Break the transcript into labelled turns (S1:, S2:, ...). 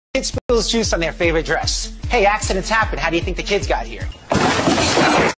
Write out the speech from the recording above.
S1: Kid spills juice on their favorite dress. Hey, accidents happen. How do you think the kids got here?